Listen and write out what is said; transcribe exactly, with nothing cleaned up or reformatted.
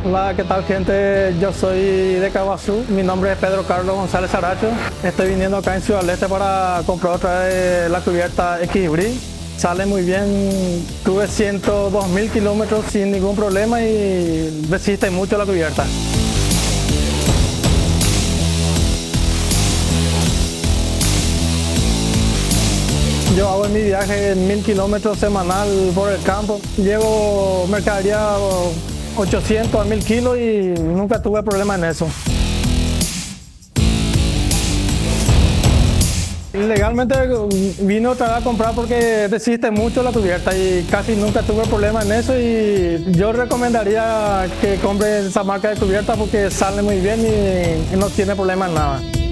Hola, ¿qué tal, gente? Yo soy de Caguazú, mi nombre es Pedro Carlos González Aracho. Estoy viniendo acá en Ciudad del Este para comprar otra vez la cubierta Equibri. Sale muy bien, tuve ciento dos mil kilómetros sin ningún problema y resiste mucho la cubierta. Yo hago en mi viaje mil kilómetros semanal por el campo. Llevo mercadería ochocientos a mil kilos y nunca tuve problema en eso. Legalmente vine otra vez a comprar porque resiste mucho la cubierta y casi nunca tuve problema en eso, y yo recomendaría que compren esa marca de cubierta porque sale muy bien y no tiene problema en nada.